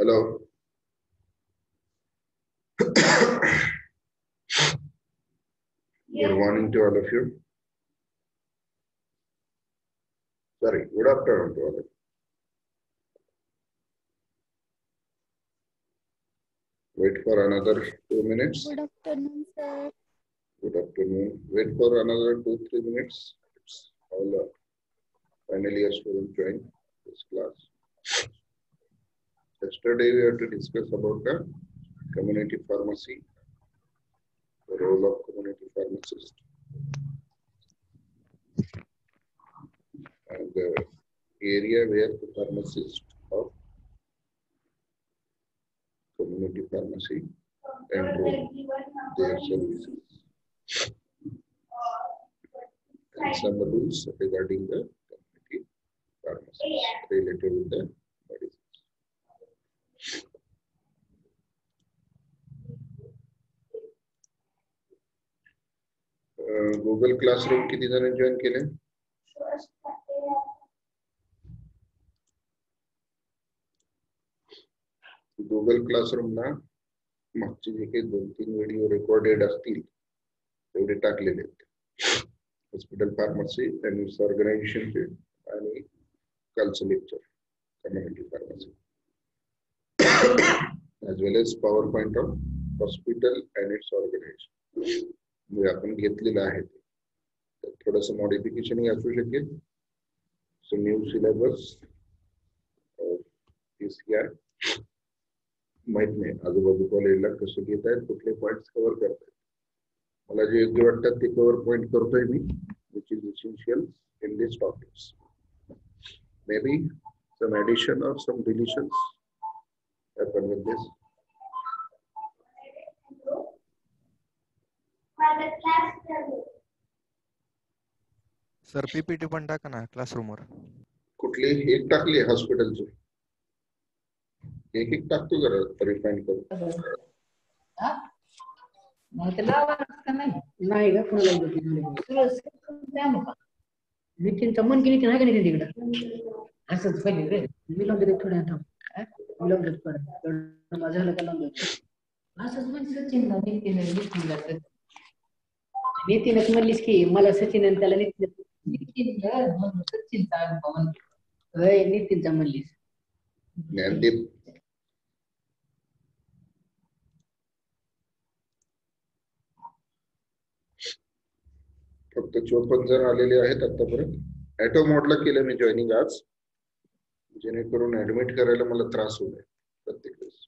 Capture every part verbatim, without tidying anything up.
Hello. Good morning to all of you. Sorry, good afternoon to all of you. Wait for another two minutes. Good afternoon, sir. Good afternoon. Wait for another two, three minutes. It's all the final year students join this class. Yesterday we had to discuss about the community pharmacy, the role of community pharmacist, and the area where the pharmacist of community pharmacy enroll their services, and some rules regarding the community pharmacy related with the medicines. Uh, Google Classroom किती जण join केले? Google Classroom ना मागचे जे काही दोन तीन video recorded असतील तेवढे टाकलेले आहेत. Hospital pharmacy and it's organization आणि कालचं lecture community pharmacy as well as PowerPoint of hospital and its organization. म्हणजे आपण घेतलेलं आहे ते थोडंसं मॉडिफिकेशन ही असू शकेल. सो न्यू सिलेबस पीसीआर माहित नाही आजूबाजू कॉलेजला कसं घेत आहेत, कुठले पॉइंट्स कव्हर करतायत. मला जे योग्य वाटतात ते कव्हर पॉइंट करतोय मी, which is essential in this topics. May be some addition or some deletions happen with this. Sir PPT पण टाका ना क्लासरूम वर. कुठली एक टाकली हॉस्पिटलची, एक एक टाकतो जरा रिफाईन करू. नाही का कोणाला नितीनचा मन की नितीन आहे का नाही तिकडं असंच पाहिजे रे. मी लावून देते थोड्या थांब, मी लावून देतो थोडं माझं झालं का लावून देतो. असंच म्हणजे सचिन नितीन नितीनला नितीनच म्हणलीस की मला सचिन आणि त्याला नितीन नितीन सचिनचा अनुभव होय नितीनचा म्हणलीस. ज्ञानदीप फक्त चोपन्न जण आलेले आहेत आतापर्यंत. ऍटो मोडला केलं मी जॉईनिंग आज, जेणेकरून ऍडमिट करायला मला त्रास होऊ नये प्रत्येक वेळेस.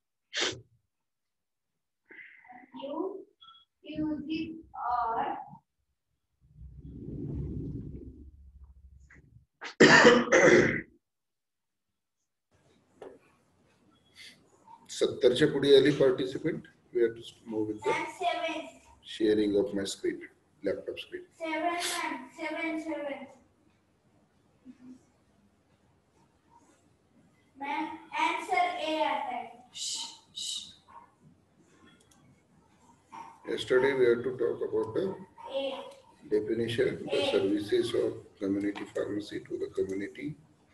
सत्तरच्या पुढे आली participant. We have to move with the sharing of my screen, laptop screen. Seven, seven, seven. Ma'am, answer A आता है. Yesterday we had to talk about the A. definition, the services of community pharmacy to the community.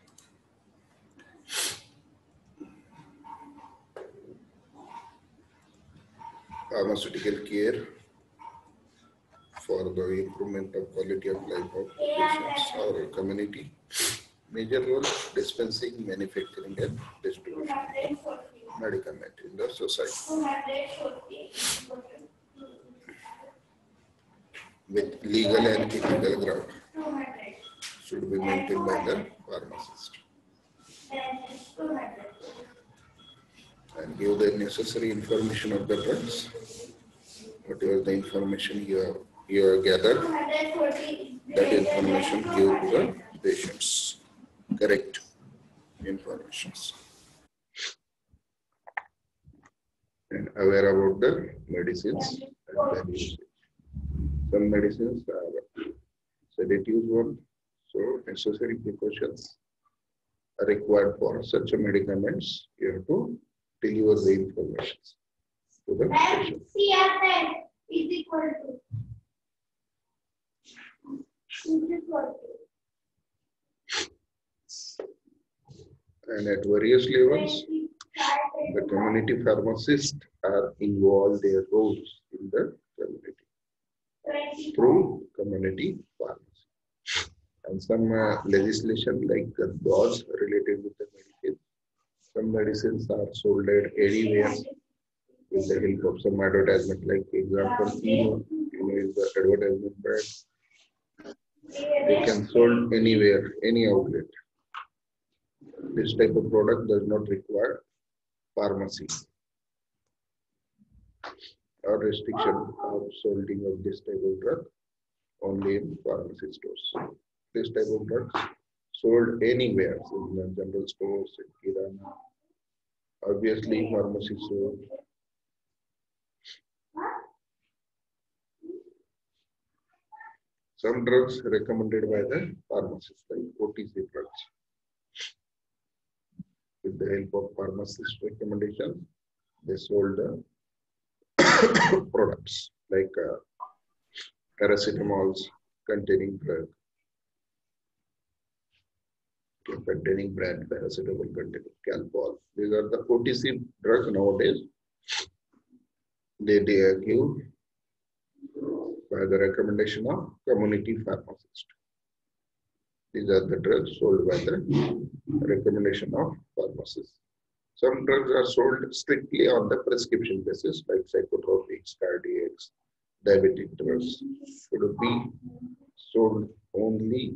Pharmaceutical care for the improvement of quality of life of patients or community. Major role dispensing, manufacturing and distribution of medicament in the society. Two hundred forty. With legal and ethical ground Two hundred. should be maintained by the pharmacist. Then two hundred. And give the necessary information of the drugs. Whatever the information you have, you have gathered, Two hundred forty. that information give to the patients. Correct informations. And aware about the medicines and their usage. Some medicines are sedative one, so necessary precautions are required for such a medicaments. You have to deliver the information to the Then patient. C R N is equal to. Is equal to. And at various levels, twenty-five. The community pharmacists are involved their roles in the community through community pharmacy. And some uh, legislation like uh, laws related with the medicine. Some medicines are sold at anywhere with the help of some advertisement, like example, Eno, Eno is the advertisement brand. They can sold anywhere, any outlet. This type of product does not require pharmacy or restriction of solding of this type of drug only in pharmacy stores. This type of drugs sold anywhere in the general stores, in kirana, obviously pharmacy store. Some drugs recommended by the pharmacist, like O T C drugs. With the help of pharmacist recommendations, they sold the products like uh, paracetamols containing drug, containing brand paracetamol containing Calpol. These are the O T C drugs nowadays. They, they are given by the recommendation of community pharmacist. These are the drugs sold by the recommendation of pharmacists. Some drugs are sold strictly on the prescription basis, like psychotropics, cardiacs, diabetic drugs should be sold only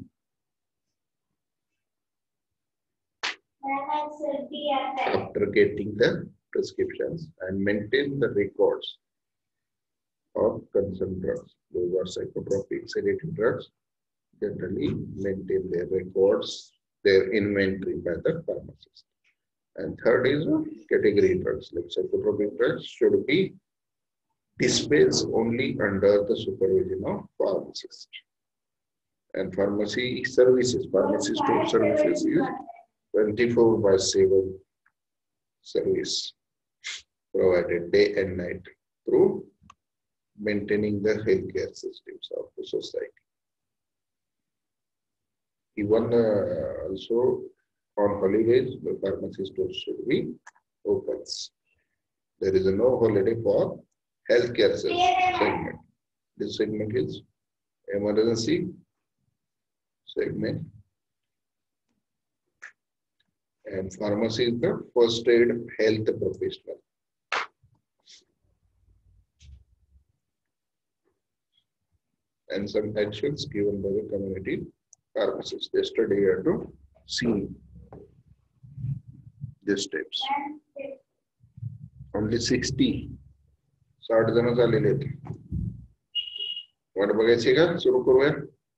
after getting the prescriptions and maintain the records of concerned drugs. Those are psychotropic sedative drugs. Generally maintain their records, their inventory by the pharmacist. And third is uh, category drugs, like psychotropic drugs should be dispensed only under the supervision of pharmacist. And pharmacy services, pharmacy store services is twenty-four by seven service provided day and night through maintaining the healthcare systems of the society. Even uh, also on holidays, the pharmacy stores should be open. There is no holiday for healthcare segment. This segment is emergency segment, and pharmacy is the first aid health professional. And some actions given by the community pharmacists. Yesterday you have to see these steps. Only sixty. साठ जण झालेले आहेत. वाट बघायची का? सुरू करूया.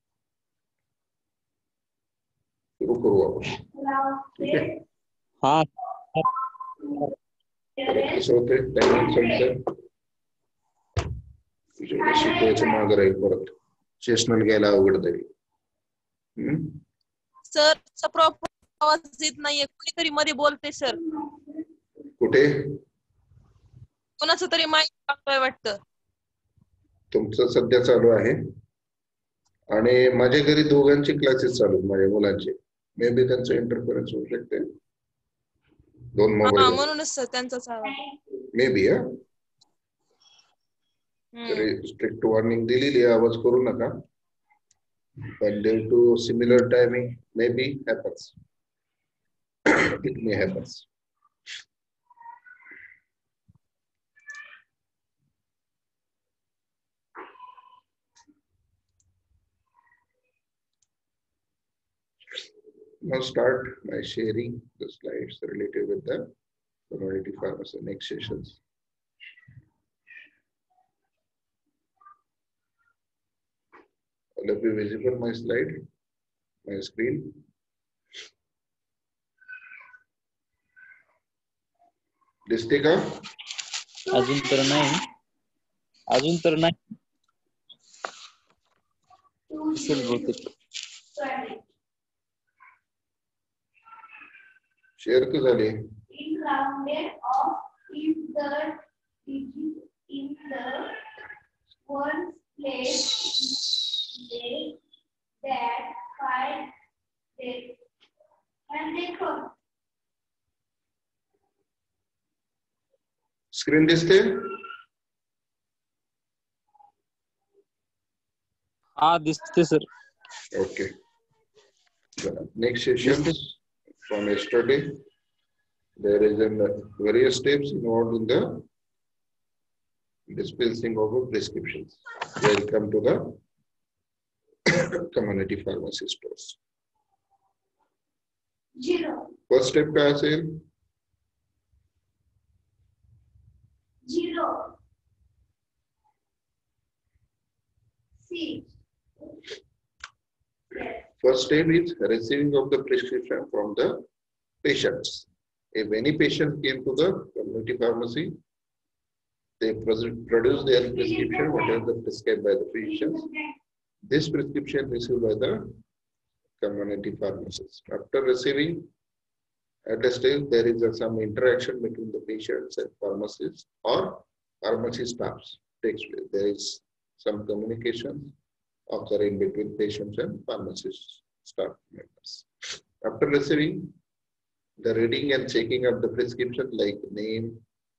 सुरू करू आपण. ठीक आहे. हा. कसं होतंय टायमिंग संपतं. शिकवायचं मागं राहील परत. सेशनल घ्यायला अवघड तरी. सर प्रॉपर आवाज येत नाहीये. कोणीतरी मध्ये बोलते सर. कुठे? कोणाचं तरी माईक लागतोय वाटतं. तुमचं सध्या चालू आहे आणि माझ्या घरी दोघांचे क्लासेस चालू आहेत माझ्या मुलांचे. मे बी त्यांचं इंटरफरन्स होऊ शकते. दोन मोबाईल म्हणूनच सर त्यांचाच आवाज. मे बी हा. तरी स्ट्रिक्ट वॉर्निंग दिलेली आहे, आवाज करू नका. पण due to similar timing may be happens. It may happens. Now start by sharing the slides related with the community pharmacy next sessions. Will it be visible my slide, my screen? दिसते का? अजून तर नाही. अजून तर नाही. असेल बहुतेक. शेअर तर झाले. In rounded off if the digit in the ones place they that five they and they come. Screen दिसते? हाँ दिसते sir. Okay. The next session from yesterday. There is a various steps involved in the dispensing of prescriptions. Welcome to the community pharmacy stores. Zero. First step क्या असेल? Zero. Six. First step is receiving of the prescription from the patients. If any patient came to the community pharmacy, they produce their prescription, whatever the prescribed by the physicians. This prescription received by the community pharmacist. After receiving, at a stage there is a, some interaction between the patients and pharmacists or pharmacy staffs takes place. There is some communication occurring between patients and pharmacist staff members. After receiving, the reading and checking of the prescription like name,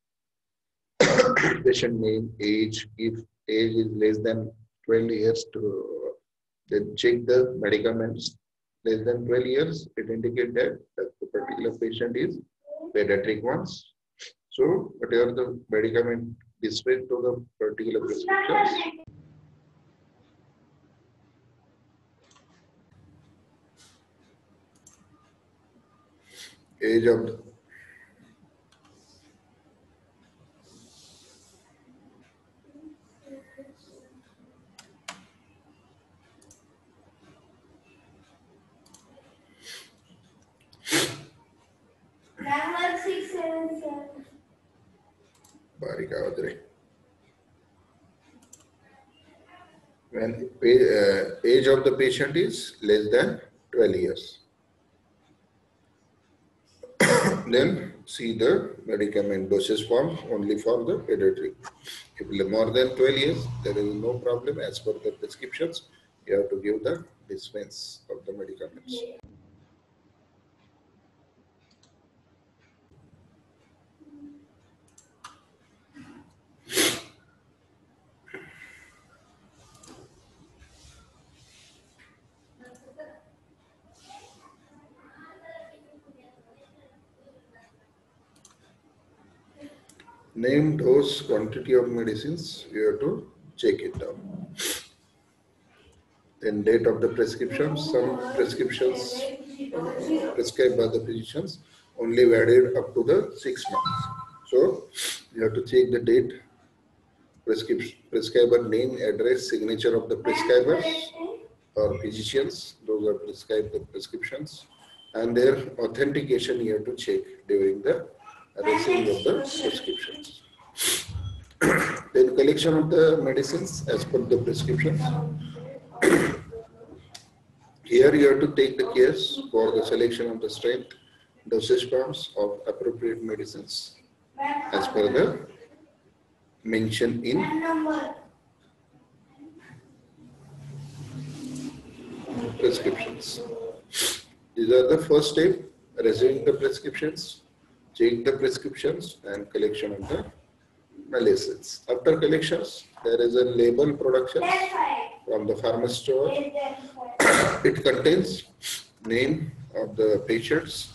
patient name, age, if age is less than twelve years, to then check the medicaments. Less than twelve years, it indicates that, that the particular patient is pediatric ones. So whatever the medicament dispensed to the particular prescriptions, age of the Number six, seven, seven. बारीक आवाज रहे. When uh, age of the patient is less than twelve years, then see the medicament dosage form only for the pediatric. If more than twelve years, there is no problem. As per the prescriptions, you have to give the dispense of the medicaments. Name, dose, quantity of medicines, you have to check it down. Then date of the prescription. Some prescriptions uh, prescribed by the physicians only valid up to the six months. So you have to check the date, prescription, prescriber name, address, signature of the prescribers or physicians. Those are prescribed the prescriptions, and their authentication you have to check during the receiving of the prescriptions. Then collection of the medicines as per the prescriptions. Here you have to take the case for the selection of the strength, dosage forms of appropriate medicines as per the mention in prescriptions. These are the first step, receiving the prescriptions, check the prescriptions and collection of the medicines. After collections, there is a label production from the pharmacy store. It contains name of the patients,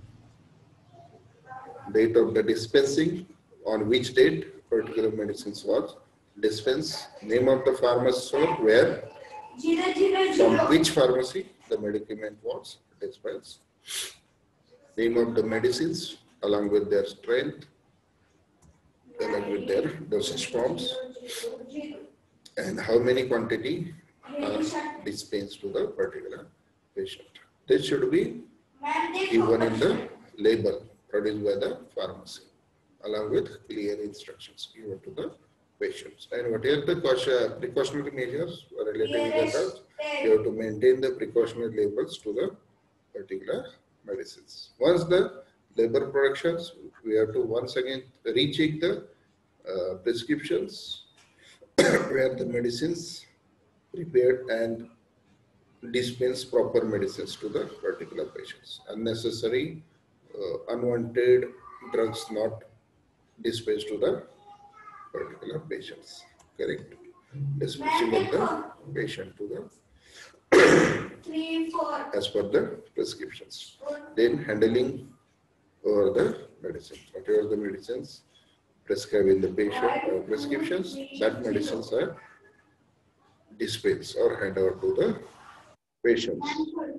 date of the dispensing, on which date particular medicines was dispensed, name of the pharmacy store, where, from which pharmacy the medicament was dispensed, name of the medicines along with their strength, along with their dosage forms, and how many quantity are dispensed to the particular patient. This should be given in the label produced by the pharmacy, along with clear instructions given to the patients. And whatever the precautionary measures related to the drugs, you have to maintain the precautionary labels to the particular medicines. Once the label productions, we have to once again recheck the uh, prescriptions where the medicines prepared and dispense proper medicines to the particular patients. Unnecessary, uh, unwanted drugs not dispense to the particular patients. Correct? Dispensing of the patient to the Three, four. as per the prescriptions. Then handling over the medicine. Whatever the medicines prescribed in the patient or prescriptions, that medicines are dispensed or hand over to the patients.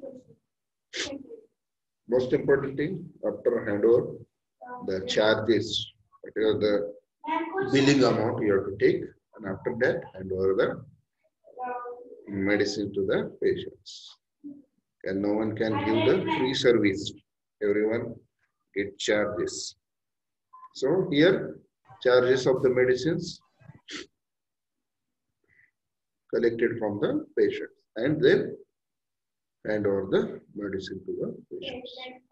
Most important thing, after handover, the charges, whatever the billing amount you have to take, and after that, hand over the medicine to the patients. And no one can give the free service. Everyone get charges. So here, charges of the medicines collected from the patients, and then hand over the medicine to the patients.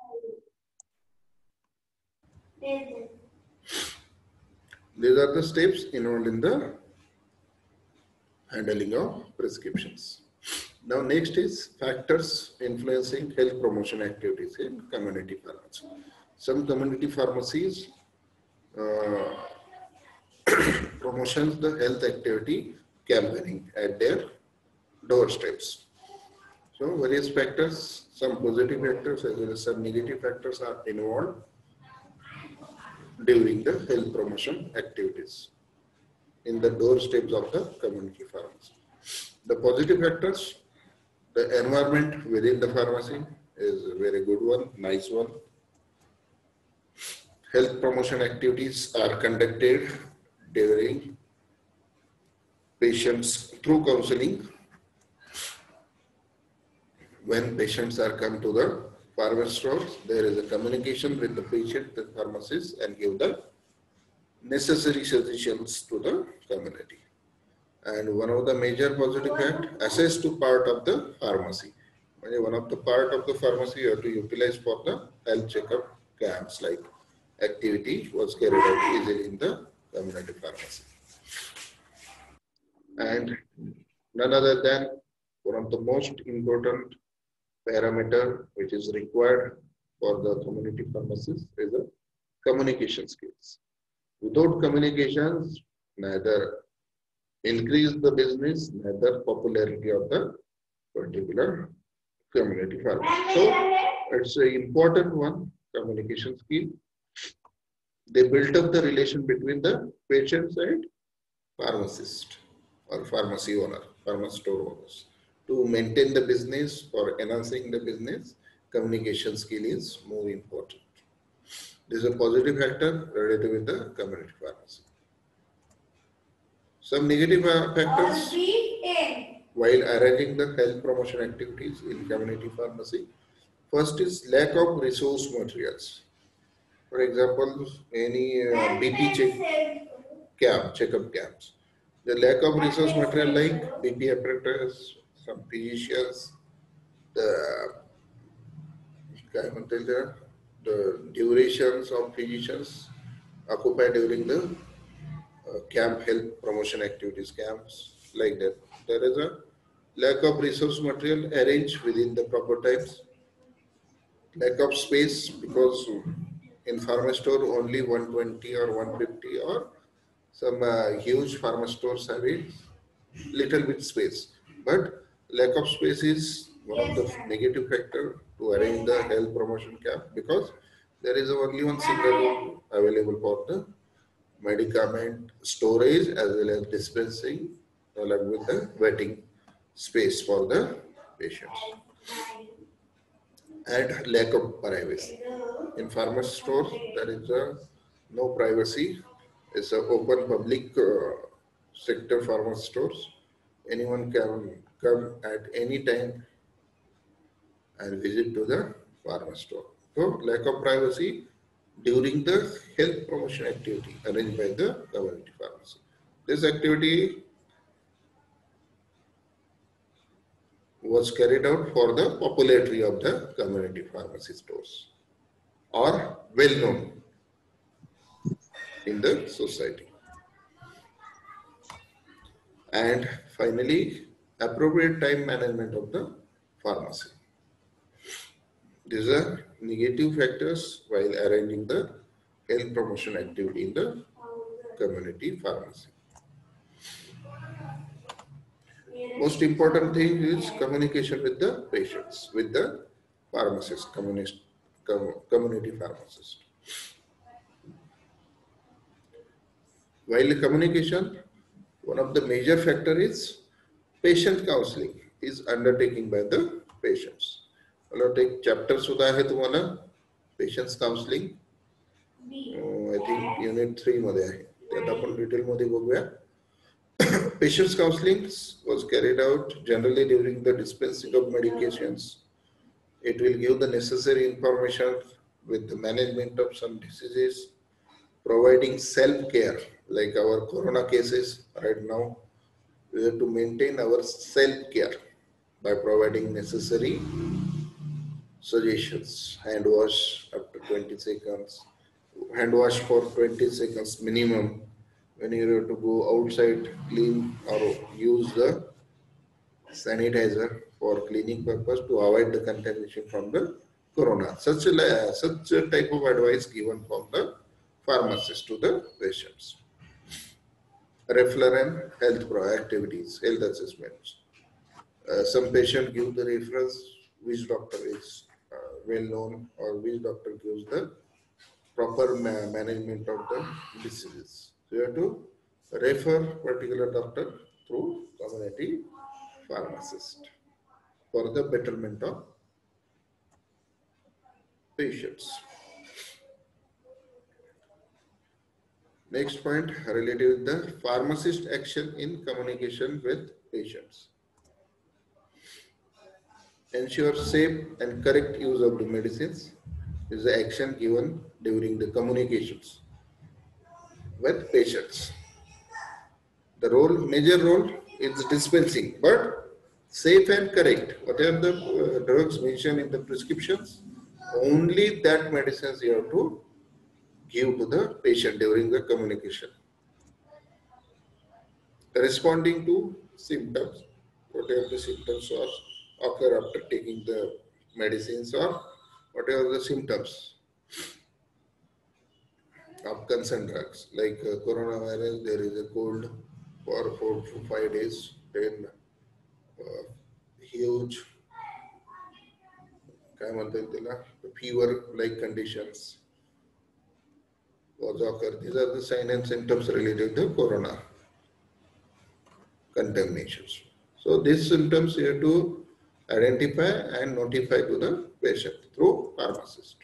These are the steps involved in the handling of prescriptions. Now next is factors influencing health promotion activities in community pharmacy. Some community pharmacies uh, promotions the health activity campaigning at their doorsteps. So various factors, some positive factors as well as some negative factors are involved during the health promotion activities in the doorsteps of the community pharmacy. The positive factors, the environment within the pharmacy is a very good one, nice one. Health promotion activities are conducted during patients through counseling. When patients are come to the pharmacy stores, there is a communication with the patient and pharmacist and give the necessary suggestions to the community. And one of the major positive fact, access to part of the pharmacy. One of the part of the pharmacy you have to utilize for the health checkup camps, like activity was carried out easily in the community pharmacy. And none other than one of the most important parameter which is required for the community pharmacist is a communication skills. Without communications, neither increase the business, neither popularity of the particular community pharmacy. So it's an important one, communication skill. They built up the relation between the patients and pharmacist or pharmacy owner, pharmacy store owners. To maintain the business or enhancing the business, communication skill is more important. This is a positive factor related with the community pharmacy. Some negative factors while arranging the health promotion activities in community pharmacy. First is lack of resource materials. For example, any uh, B P check camp, checkup camps. The lack of resource material like B P apparatus, some physicians, the, the, the durations of physicians occupied during the uh, camp health promotion activities camps, like that. There is a lack of resource material arranged within the proper times. Lack of space, because in pharma store only one twenty or one fifty or some uh, huge pharma stores have a little bit space. But lack of space is one of the negative factor to arrange the health promotion camp, because there is only one single room available for the medicament storage as well as dispensing, along with the waiting space for the patients. And lack of privacy. In pharmacy stores, there is a no privacy. It's an open public uh, sector pharmacy stores. Anyone can come at any time and visit to the pharmacy store. So lack of privacy during the health promotion activity arranged by the community pharmacy. This activity was carried out for the popularity of the community pharmacy stores, or well known in the society. And finally, appropriate time management of the pharmacy. These are negative factors while arranging the health promotion activity in the community pharmacy. Most important thing is communication with the patients, with the pharmacist, communist, com, community pharmacist. While the communication, one of the major factor is patient counseling is undertaken by the patients. मला एक chapter सुद्धा आहे तुम्हाला patients counseling. I think unit three मध्ये आहे. त्यात आपण detail मध्ये बघूया. Patients counseling was carried out generally during the dispensing of medications. It will give the necessary information with the management of some diseases, providing self-care, like our corona cases right now. We have to maintain our self-care by providing necessary suggestions. Hand wash after twenty seconds, hand wash for twenty seconds minimum. When you have to go outside, clean or use the sanitizer for cleaning purpose to avoid the contamination from the corona. Such a, such a type of advice given from the pharmacist to the patients. Referral and health pro activities, health assessments. Uh, some patient give the reference which doctor is uh, well known or which doctor gives the proper ma management of the diseases. So you have to refer particular doctor through community pharmacist for the betterment of patients. Next point related with the pharmacist action in communication with patients. Ensure safe and correct use of the medicines is the action given during the communications with patients. The role, major role is dispensing, but safe and correct. Whatever the uh, drugs mentioned in the prescriptions, only that medicines you have to give to the patient during the communication. Responding to symptoms, whatever the symptoms are occur after taking the medicines or whatever the symptoms of concerned drugs, like uh, coronavirus, there is a cold for four to five days, then uh, huge fever-like conditions was occur. These are the signs and symptoms related to corona contaminations. So these symptoms you have to identify and notify to the patient through pharmacist.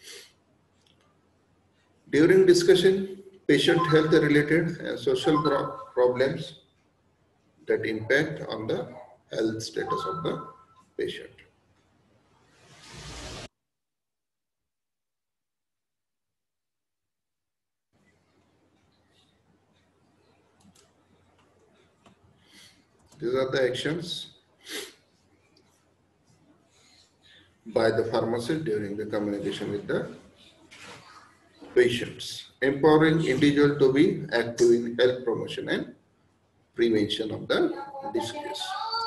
During discussion, patient health related and social pro problems that impact on the health status of the patient. These are the actions by the pharmacist during the communication with the patients. Empowering individual to be active in health promotion and prevention of the disease.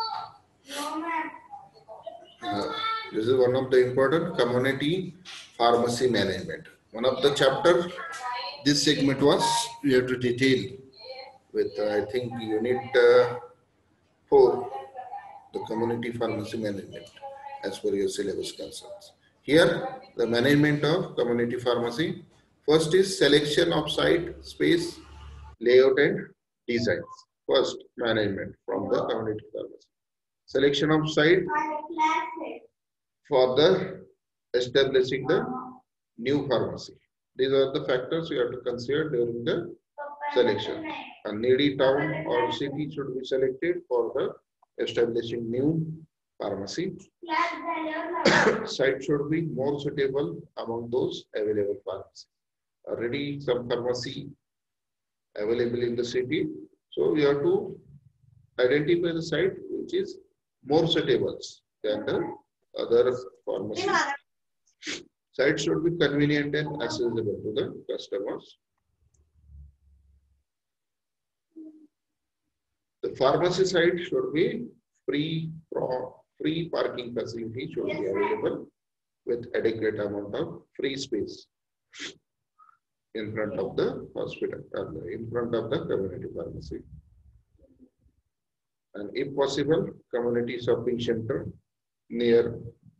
Uh, this is one of the important community pharmacy management. One of the chapter, this segment was, we have to detail with uh, I think unit uh, four, the community pharmacy management as per your syllabus concerns. Here, the management of community pharmacy. First is selection of site, space, layout and designs. First, management from the community pharmacy. Selection of site for the establishing the new pharmacy. These are the factors you have to consider during the selection. A needy town or city should be selected for the establishing new pharmacy. Site should be more suitable among those available pharmacies. Already some pharmacy available in the city, so we have to identify the site which is more suitable than the other pharmacy. Site should be convenient and accessible to the customers. The pharmacy site should be free, free parking facility should be available with adequate amount of free space. in front of the hospital, or in front of the community pharmacy. And if possible, community shopping center near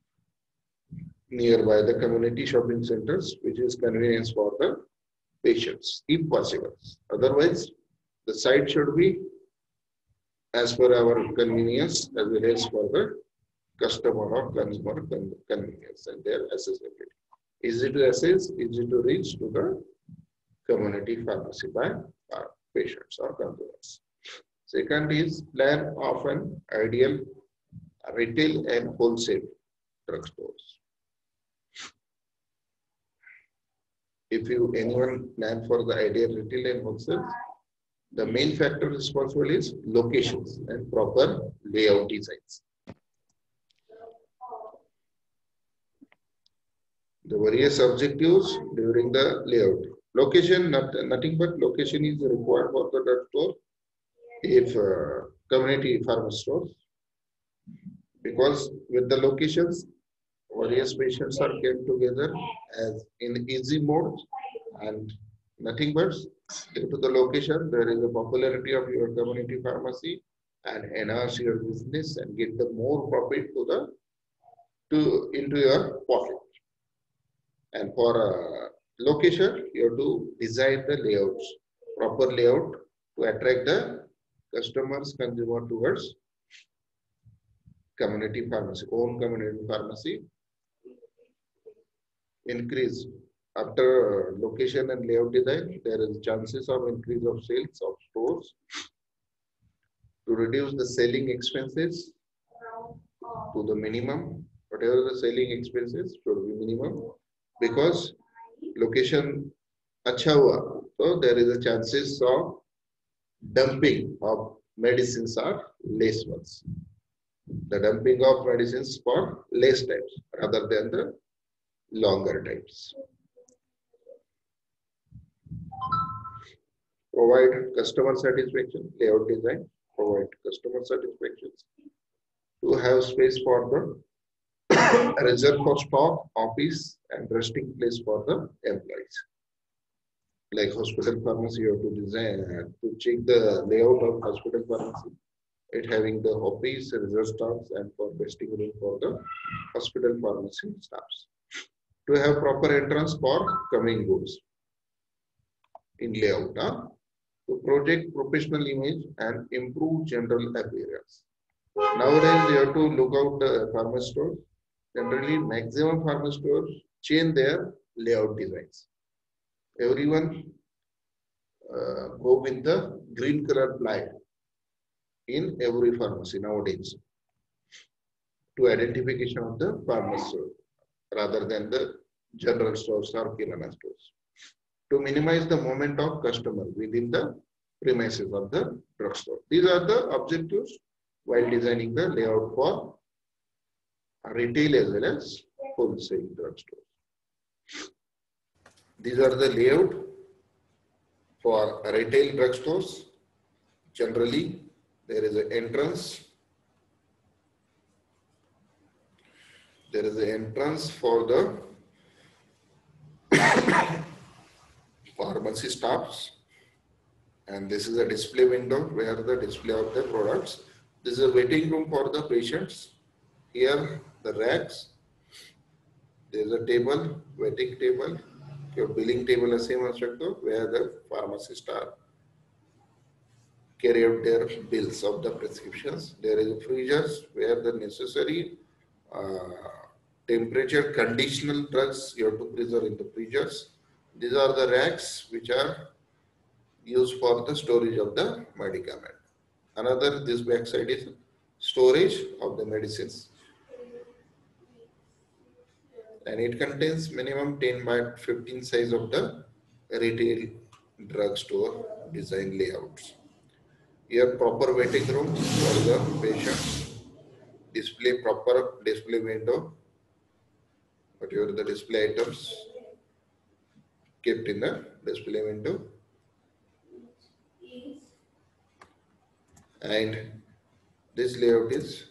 nearby the community shopping centers, which is convenience for the patients, if possible. Otherwise, the site should be as per our convenience as well as for the customer or consumer convenience and their accessibility. Easy to access, easy to reach to the community pharmacy by our patients or consumers. Second is plan of an ideal retail and wholesale drugstores. If you anyone plan for the ideal retail and wholesale, the main factor responsible is locations and proper layout designs. The various objectives during the layout. Location, not, nothing but location is required for the drugstore if uh, community pharmacy stores, because with the locations, various patients are kept together as in easy mode, and nothing but due to the location, there is a popularity of your community pharmacy and enhance your business and get the more profit to the to into your pocket. And for uh, location, you have to design the layouts, proper layout to attract the customers, consumer towards community pharmacy, own community pharmacy. Increase after location and layout design, there is chances of increase of sales of stores. To reduce the selling expenses to the minimum, whatever the selling expenses should be minimum, because location acha hua, so there is a chances of dumping of medicines are less ones. The dumping of medicines for less times rather than the longer times. Provide customer satisfaction, layout design, provide customer satisfactions. To have space for the reserve for stock, office, and resting place for the employees. Like hospital pharmacy, you have to design uh, to check the layout of hospital pharmacy. It having the office, reserve stocks, and for resting room for the hospital pharmacy staffs. To have proper entrance for coming goods in layout. Huh? To project professional image and improve general appearance. Nowadays, you have to look out the pharmacy stores. Generally, maximum pharmacy stores change their layout designs. Everyone uh, go with the green color ply in every pharmacy nowadays to identification of the pharmacy store rather than the general stores or kirana stores. To minimize the movement of customer within the premises of the drugstore. These are the objectives while designing the layout for retail as well as wholesale drugstore. These are the layout for retail drugstores. Generally, there is an entrance. There is an entrance for the pharmacy staffs, and this is a display window where the display of the products. This is a waiting room for the patients. Here the racks. There is a table, waiting table, your billing table is same structure where the pharmacists are carry out their bills of the prescriptions. There is a freezers where the necessary uh, temperature conditional drugs you have to preserve in the freezers. These are the racks which are used for the storage of the medicament. Another, this back side is storage of the medicines. And it contains minimum ten by fifteen size of the retail drugstore design layouts. Here proper waiting room for the patient. Display proper display window. Whatever the display items kept in the display window. And this layout is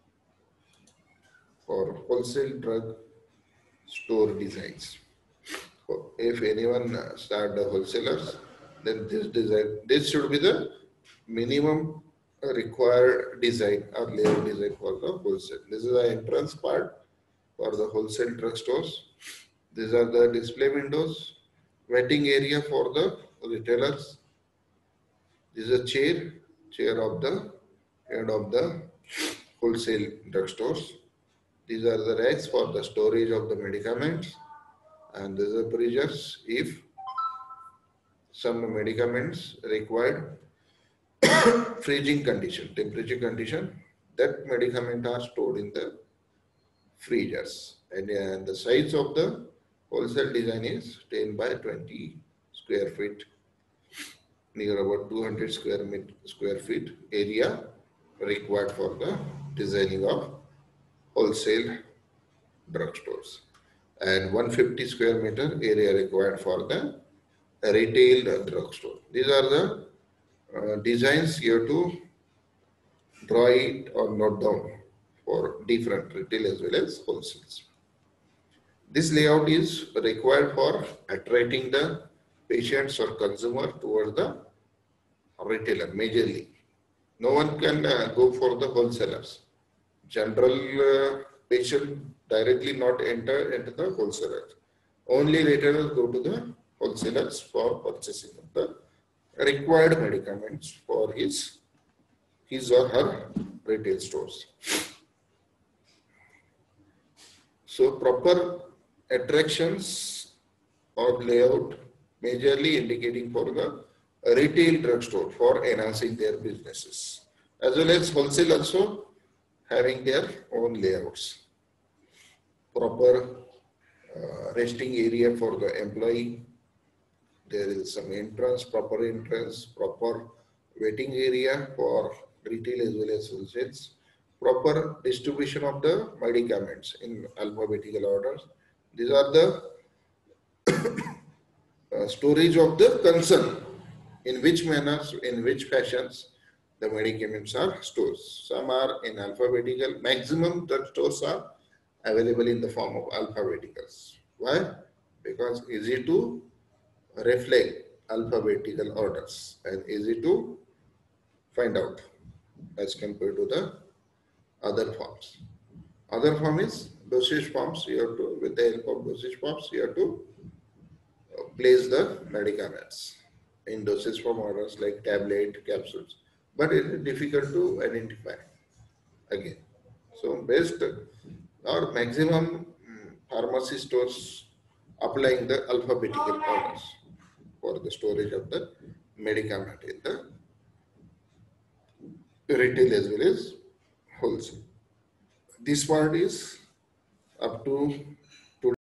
for wholesale drug store designs. if anyone uh, start the wholesalers, then this design, this should be the minimum required design or layout design for the wholesale. This is the entrance part for the wholesale drugstores. These are the display windows, waiting area for the retailers. This is a chair, chair of the head of the wholesale drugstores. These are the racks for the storage of the medicaments, and these are freezers if some medicaments required freezing condition, temperature condition, that medicament are stored in the freezers. And uh, the size of the wholesale design is ten by twenty square feet, near about two hundred square meter, square feet area required for the designing of wholesale drugstores, and one hundred fifty square meter area required for the retail drugstore. These are the uh, designs here to draw it or note down for different retail as well as wholesales. This layout is required for attracting the patients or consumer towards the retailer majorly. No one can uh, go for the wholesalers. General uh, patient directly not enter into the wholesalers. Only retailers go to the wholesalers for purchasing of the required medicaments for his, his or her retail stores. So proper attractions or layout majorly indicating for the retail drugstore for enhancing their businesses, as well as wholesale also having their own layouts. Proper uh, resting area for the employee. There is some entrance, proper entrance, proper waiting area for retail as well as wholesales. Proper distribution of the medicaments in alphabetical orders. These are the uh, storage of the concern. In which manners, in which fashions the medicaments are stored. Some are in alphabetical, maximum drugstores are available in the form of alphabeticals. Why? Because easy to reflect alphabetical orders and easy to find out as compared to the other forms. Other form is dosage forms. You have to, with the help of dosage forms, you have to place the medicaments in dosage form orders like tablet, capsules, but it is difficult to identify again. So best or maximum pharmacy stores applying the alphabetical orders for the storage of the medicament in the retail as well as wholesale. This part is up to